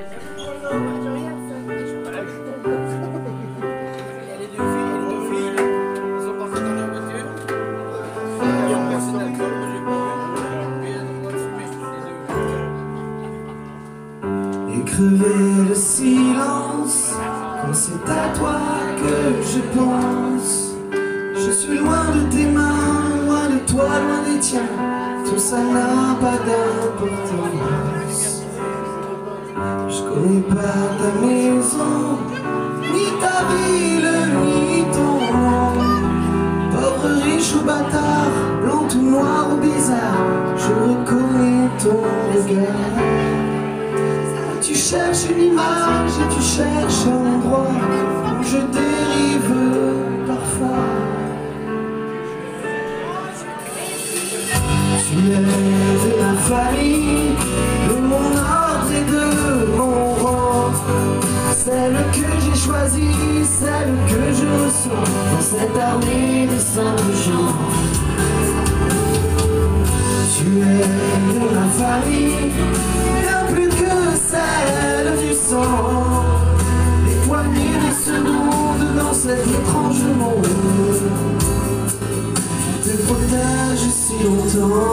Et crever le silence quand c'est à toi que je pense. Je suis loin de tes mains, loin de toi, loin des tiens. Tout ça n'a pas d'importance. Je connais pas ta maison, ni ta ville, ni ton nom. Pauvre, riche ou bâtard, blanc ou noir ou bizarre, je reconnais ton regard. Tu cherches une image et tu cherches un endroit où je dérive parfois. Tu es de ma famille, de mon ordre et de mon rang. Celle que j'ai choisie, celle que je ressens dans cette armée de Saint-Jean. Tu es de ma famille, bien plus que celle du sang. Les poignées de ce monde dans cet étrange monde te protègent si longtemps.